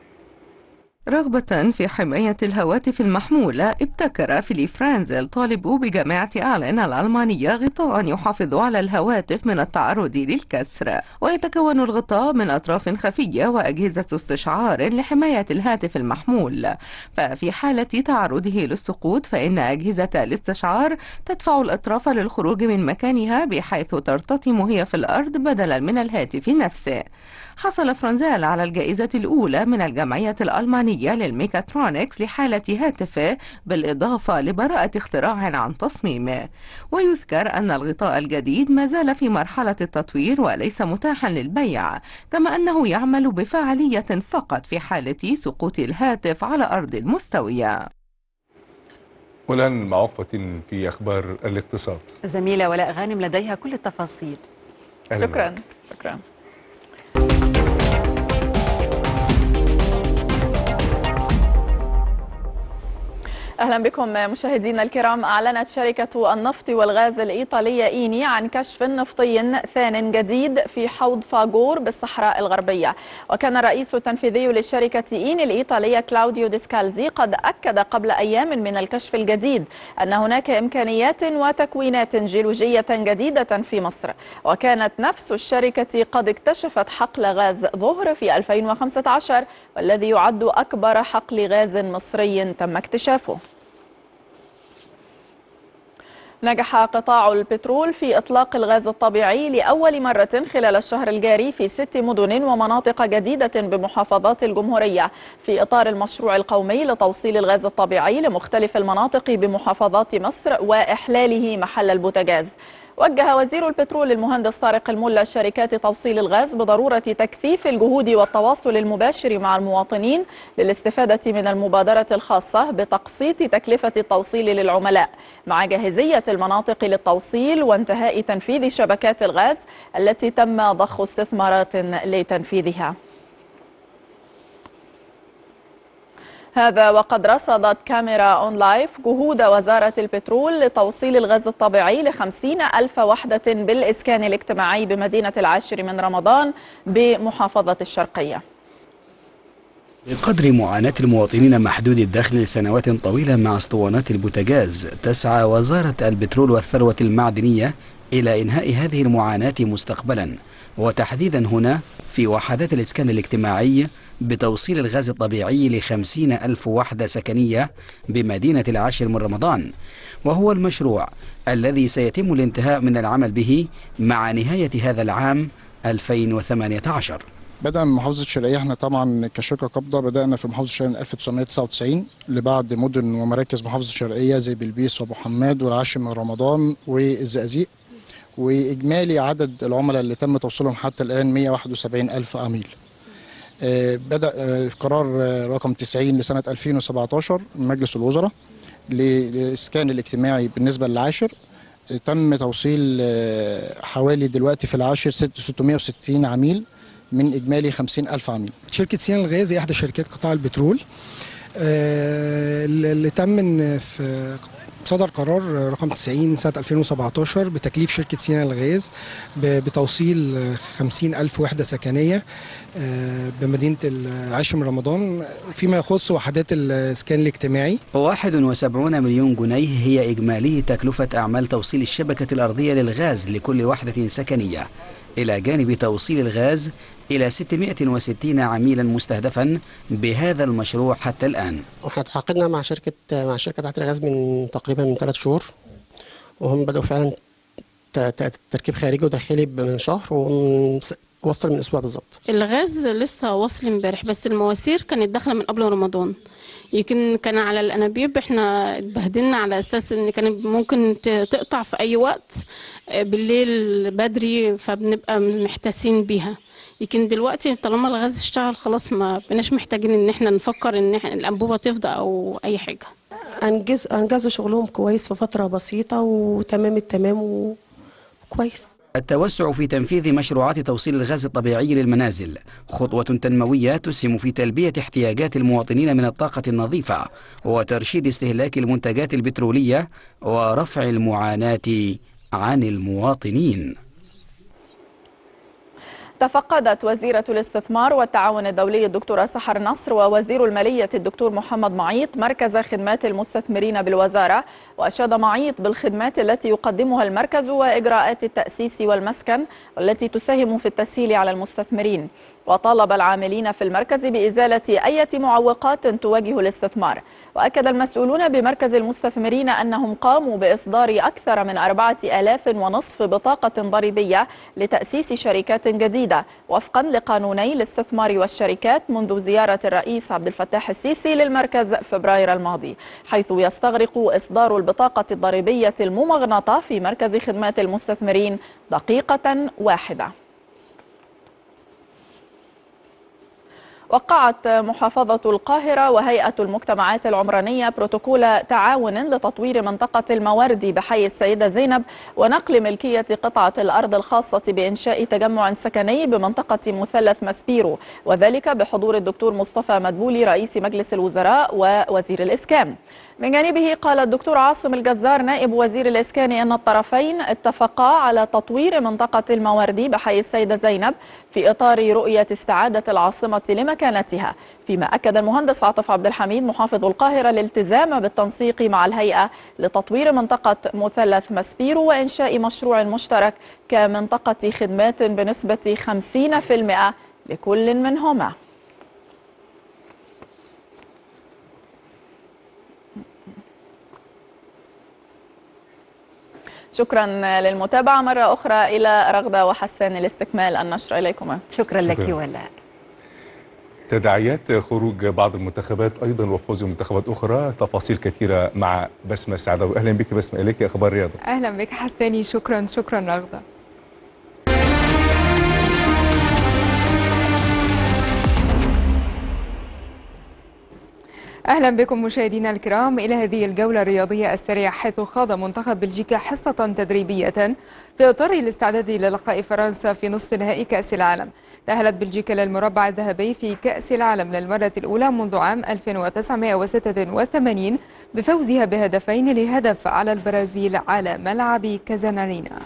رغبة في حماية الهواتف المحمولة، ابتكر فيليب فرينزل طالب بجامعة آلين الألمانية غطاء يحافظ على الهواتف من التعرض للكسر، ويتكون الغطاء من أطراف خفية وأجهزة استشعار لحماية الهاتف المحمول، ففي حالة تعرضه للسقوط فإن أجهزة الاستشعار تدفع الأطراف للخروج من مكانها بحيث ترتطم هي في الأرض بدلا من الهاتف نفسه. حصل فرينزل على الجائزة الأولى من الجمعية الألمانية للميكاترونكس لحالة هاتفه، بالإضافة لبراءة اختراع عن تصميمه. ويذكر أن الغطاء الجديد ما زال في مرحلة التطوير وليس متاحا للبيع، كما أنه يعمل بفاعلية فقط في حالة سقوط الهاتف على أرض مستوية. والآن مع وقفة في أخبار الاقتصاد. زميلة ولاء غانم لديها كل التفاصيل. شكرا شكرا. أهلا بكم مشاهدينا الكرام. أعلنت شركة النفط والغاز الإيطالية إيني عن كشف نفطي ثان جديد في حوض فاغور بالصحراء الغربية. وكان الرئيس التنفيذي لشركة إيني الإيطالية كلاوديو ديسكالزي قد أكد قبل أيام من الكشف الجديد أن هناك إمكانيات وتكوينات جيولوجية جديدة في مصر. وكانت نفس الشركة قد اكتشفت حقل غاز ظهر في ألفين وخمسة عشر والذي يعد أكبر حقل غاز مصري تم اكتشافه. نجح قطاع البترول في إطلاق الغاز الطبيعي لأول مرة خلال الشهر الجاري في ست مدن ومناطق جديدة بمحافظات الجمهورية في إطار المشروع القومي لتوصيل الغاز الطبيعي لمختلف المناطق بمحافظات مصر وإحلاله محل البوتاجاز. وجه وزير البترول المهندس طارق الملا شركات توصيل الغاز بضرورة تكثيف الجهود والتواصل المباشر مع المواطنين للاستفادة من المبادرة الخاصة بتقسيط تكلفة التوصيل للعملاء مع جاهزية المناطق للتوصيل وانتهاء تنفيذ شبكات الغاز التي تم ضخ استثمارات لتنفيذها. هذا وقد رصدت كاميرا أون لايف جهود وزارة البترول لتوصيل الغاز الطبيعي لخمسين ألف وحدة بالإسكان الاجتماعي بمدينة العاشر من رمضان بمحافظة الشرقية. بقدر معاناة المواطنين محدود الدخل لسنوات طويلة مع اسطوانات البوتاجاز، تسعى وزارة البترول والثروة المعدنية إلى إنهاء هذه المعاناة مستقبلا، وتحديدا هنا في وحدات الإسكان الاجتماعي بتوصيل الغاز الطبيعي لخمسين ألف وحدة سكنية بمدينة العاشر من رمضان، وهو المشروع الذي سيتم الانتهاء من العمل به مع نهاية هذا العام ألفين وثمانية عشر. بدأ من محافظة الشرقية. احنا طبعا كشركة قابضة بدأنا في محافظة الشرقية من ألف وتسعمائة وتسعة وتسعين لبعض مدن ومراكز محافظة الشرقية زي بلبيس وابو حماد والعاشر من رمضان والزقازيق، وإجمالي عدد العملاء اللي تم توصيلهم حتى الآن مئة وواحد وسبعين ألف عميل. بدأ قرار رقم تسعين لسنة ألفين وسبعة عشر من مجلس الوزراء للإسكان الاجتماعي بالنسبة للعاشر، تم توصيل حوالي دلوقتي في العاشر ستمائة وستين عميل من إجمالي خمسين ألف عميل. شركة سينا الغاز هي إحدى شركات قطاع البترول اللي تم في صدر قرار رقم تسعين سنة ألفين وسبعة عشر بتكليف شركة سينا الغاز بتوصيل خمسين ألف وحدة سكنية بمدينة العاشر من رمضان فيما يخص وحدات الإسكان الاجتماعي. واحد وسبعين مليون جنيه هي إجمالي تكلفة أعمال توصيل الشبكة الأرضية للغاز لكل وحدة سكنية، إلى جانب توصيل الغاز إلى ستمائة وستين عميلا مستهدفا بهذا المشروع حتى الآن. احنا تعاقدنا مع شركة مع الشركة بتاعت الغاز من تقريبا من ثلاث شهور، وهم بدأوا فعلا تركيب خارجي وداخلي من شهر ووصل من أسبوع بالظبط. الغاز لسه واصل امبارح، بس المواسير كانت داخلة من قبل رمضان. يمكن كان على الأنابيب احنا اتبهدلنا على أساس إن كانت ممكن تقطع في أي وقت بالليل بدري، فبنبقى محتاسين بيها. لكن دلوقتي طالما الغاز اشتغل خلاص ما بناش محتاجين ان احنا نفكر ان احنا الانبوبه تفضى او اي حاجه. انجز انجزوا شغلهم كويس في فتره بسيطه وتمام التمام وكويس. التوسع في تنفيذ مشروعات توصيل الغاز الطبيعي للمنازل خطوة تنموية تسهم في تلبية احتياجات المواطنين من الطاقة النظيفة وترشيد استهلاك المنتجات البترولية ورفع المعاناة عن المواطنين. تفقدت وزيرة الاستثمار والتعاون الدولي الدكتورة سحر نصر ووزير المالية الدكتور محمد معيط مركز خدمات المستثمرين بالوزارة، وأشاد معيط بالخدمات التي يقدمها المركز وإجراءات التأسيس والمسكن والتي تساهم في التسهيل على المستثمرين، وطالب العاملين في المركز بإزالة أي معوقات تواجه الاستثمار. وأكد المسؤولون بمركز المستثمرين أنهم قاموا بإصدار أكثر من أربعة آلاف ونصف بطاقة ضريبية لتأسيس شركات جديدة وفقا لقانوني الاستثمار والشركات منذ زيارة الرئيس عبد الفتاح السيسي للمركز فبراير الماضي، حيث يستغرق إصدار البطاقة الضريبية الممغنطة في مركز خدمات المستثمرين دقيقة واحدة. وقعت محافظة القاهرة وهيئة المجتمعات العمرانية بروتوكول تعاون لتطوير منطقة المواردي بحي السيدة زينب ونقل ملكية قطعة الأرض الخاصة بإنشاء تجمع سكني بمنطقة مثلث ماسبيرو، وذلك بحضور الدكتور مصطفى مدبولي رئيس مجلس الوزراء ووزير الإسكان. من جانبه قال الدكتور عاصم الجزار نائب وزير الإسكان أن الطرفين اتفقا على تطوير منطقة المواردي بحي السيدة زينب في إطار رؤية استعادة العاصمة لمكانتها، فيما أكد المهندس عاطف عبد الحميد محافظ القاهرة الالتزام بالتنسيق مع الهيئة لتطوير منطقة مثلث ماسبيرو وإنشاء مشروع مشترك كمنطقة خدمات بنسبة خمسين بالمئة لكل منهما. شكرا للمتابعة مرة أخرى. إلى رغدة وحسان لاستكمال النشر. إليكما. شكرا لك ولاء. تداعيات خروج بعض المنتخبات أيضا وفوز منتخبات أخرى، تفاصيل كثيرة مع بسمة سعداوي. أهلا بك بسمة، إليك أخبار رياضة. أهلا بك حساني. شكرا شكرا رغدة. أهلا بكم مشاهدينا الكرام إلى هذه الجولة الرياضية السريعة، حيث خاض منتخب بلجيكا حصة تدريبية في إطار الاستعداد للقاء فرنسا في نصف نهائي كأس العالم. تأهلت بلجيكا للمربع الذهبي في كأس العالم للمرة الأولى منذ عام ألف وتسعمائة وستة وثمانين بفوزها بهدفين لهدف على البرازيل على ملعب كازان أرينا.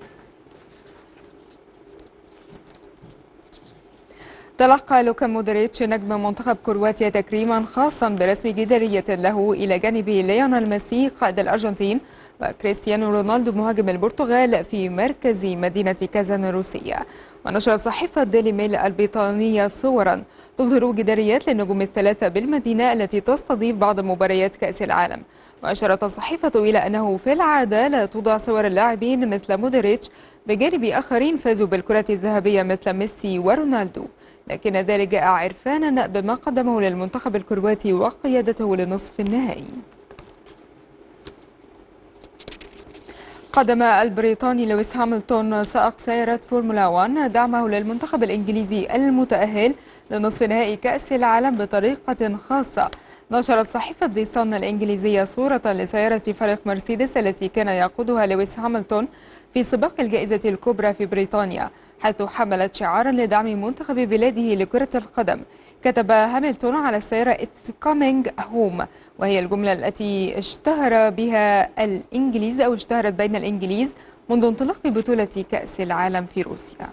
تلقى لوكا مودريتش نجم منتخب كرواتيا تكريما خاصا برسم جدارية له إلى جانب ليونيل ميسي قائد الأرجنتين وكريستيانو رونالدو مهاجم البرتغال في مركز مدينة كازان الروسية. ونشرت صحيفة ديلي ميل البريطانية صورا تظهر جداريات للنجوم الثلاثة بالمدينة التي تستضيف بعض مباريات كأس العالم. وأشارت الصحيفة إلى أنه في العادة لا توضع صور اللاعبين مثل مودريتش بجانب آخرين فازوا بالكرة الذهبية مثل ميسي ورونالدو، لكن ذلك جاء عرفانا بما قدمه للمنتخب الكرواتي وقيادته لنصف النهائي. قدم البريطاني لويس هاملتون سائق سيارة فورمولا واحد دعمه للمنتخب الإنجليزي المتأهل لنصف نهائي كأس العالم بطريقة خاصة. نشرت صحيفة دي صن الإنجليزية صورة لسيارة فريق مرسيدس التي كان يقودها لويس هاملتون في سباق الجائزة الكبرى في بريطانيا، حيث حملت شعارا لدعم منتخب بلاده لكرة القدم. كتب هاملتون على السيارة It's coming home، وهي الجملة التي اشتهر بها الإنجليز أو اشتهرت بين الإنجليز منذ انطلاق بطولة كأس العالم في روسيا.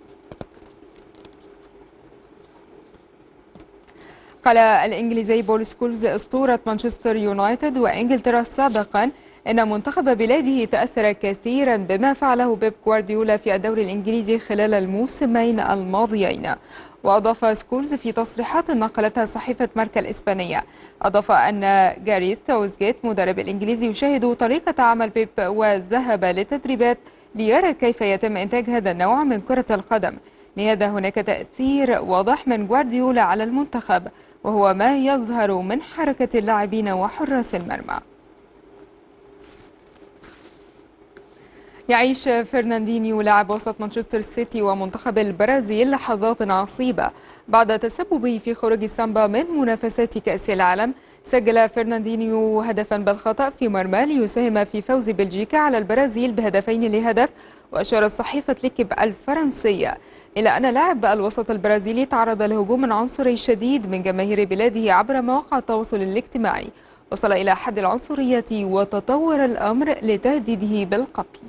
قال الإنجليزي بول سكولز أسطورة مانشستر يونايتد وإنجلترا سابقا إن منتخب بلاده تأثر كثيرا بما فعله بيب غوارديولا في الدوري الإنجليزي خلال الموسمين الماضيين. وأضاف سكولز في تصريحات نقلتها صحيفة ماركا الإسبانية، أضاف أن جاريث ساوثغيت مدرب الإنجليزي يشاهد طريقة عمل بيب وذهب للتدريبات ليرى كيف يتم إنتاج هذا النوع من كرة القدم. لهذا هناك تأثير واضح من غوارديولا على المنتخب، وهو ما يظهر من حركة اللاعبين وحراس المرمى. يعيش فرناندينيو لاعب وسط مانشستر سيتي ومنتخب البرازيل لحظات عصيبة بعد تسببه في خروج سامبا من منافسات كأس العالم. سجل فرناندينيو هدفا بالخطأ في مرمى ليساهم في فوز بلجيكا على البرازيل بهدفين لهدف. وأشارت صحيفة ليكيب الفرنسية إلى أن لاعب الوسط البرازيلي تعرض لهجوم عنصري شديد من جماهير بلاده عبر مواقع التواصل الاجتماعي، وصل إلى حد العنصرية وتطور الأمر لتهديده بالقتل.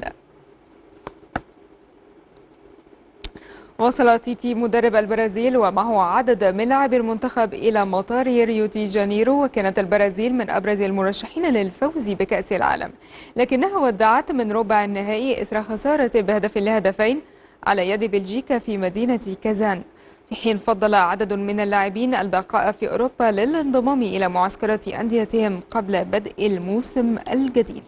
وصل تيتي مدرب البرازيل ومعه عدد من لاعبي المنتخب إلى مطار ريو دي جانيرو، وكانت البرازيل من أبرز المرشحين للفوز بكأس العالم، لكنها ودعت من ربع النهائي إثر خسارة بهدف لهدفين على يد بلجيكا في مدينة كازان، في حين فضل عدد من اللاعبين البقاء في أوروبا للانضمام إلى معسكرات أنديتهم قبل بدء الموسم الجديد.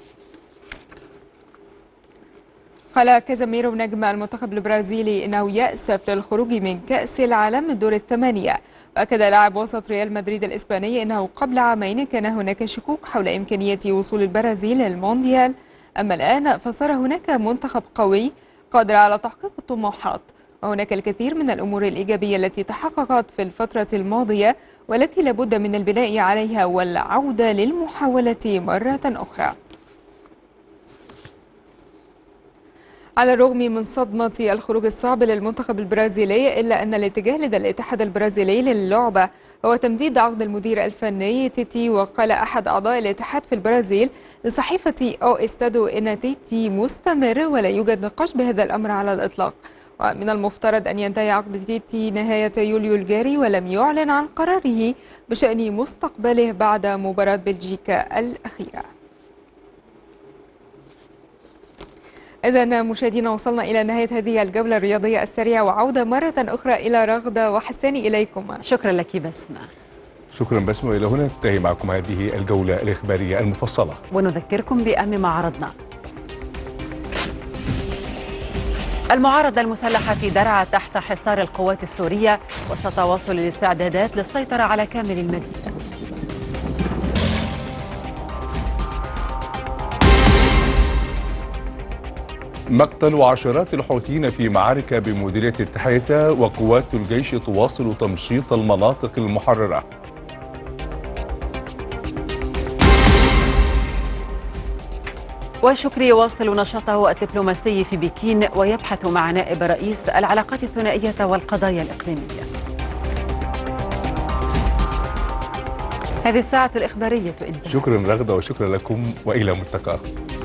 قال كازاميرو نجم المنتخب البرازيلي إنه يأسف للخروج من كأس العالم الدور الثمانية. وأكد لاعب وسط ريال مدريد الإسباني أنه قبل عامين كان هناك شكوك حول إمكانية وصول البرازيل للمونديال، أما الآن فصار هناك منتخب قوي قادر على تحقيق الطموحات، وهناك الكثير من الأمور الإيجابية التي تحققت في الفترة الماضية والتي لابد من البناء عليها والعودة للمحاولة مرة أخرى. على الرغم من صدمة الخروج الصعب للمنتخب البرازيلي، إلا أن الاتجاه لدى الاتحاد البرازيلي للعبة هو تمديد عقد المدير الفني تيتي. وقال أحد أعضاء الاتحاد في البرازيل لصحيفة أو استادو إن تيتي مستمر ولا يوجد نقاش بهذا الأمر على الإطلاق، ومن المفترض أن ينتهي عقد تيتي نهاية يوليو الجاري، ولم يعلن عن قراره بشأن مستقبله بعد مباراة بلجيكا الأخيرة. إذا مشاهدينا وصلنا إلى نهاية هذه الجولة الرياضية السريعة، وعودة مرة أخرى إلى رغدة وحسان إليكم. شكرا لك بسمة. شكرا بسمة. إلى هنا تنتهي معكم هذه الجولة الإخبارية المفصلة، ونذكركم بأهم ما عرضنا. المعارضة المسلحة في درعا تحت حصار القوات السورية وسط تواصل الاستعدادات للسيطرة على كامل المدينة. مقتل عشرات الحوثيين في معارك بمديرية التحية، وقوات الجيش تواصل تمشيط المناطق المحررة. وشكري يواصل نشاطه الدبلوماسي في بكين ويبحث مع نائب رئيس العلاقات الثنائية والقضايا الإقليمية. هذه الساعة الإخبارية. شكرا رغدة وشكرا لكم وإلى ملتقى.